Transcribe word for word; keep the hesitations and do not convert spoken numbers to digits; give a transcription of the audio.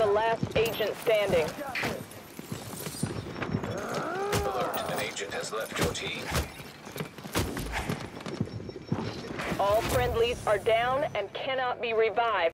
the last agent standing. Alert, an agent has left your team. All friendlies are down and cannot be revived.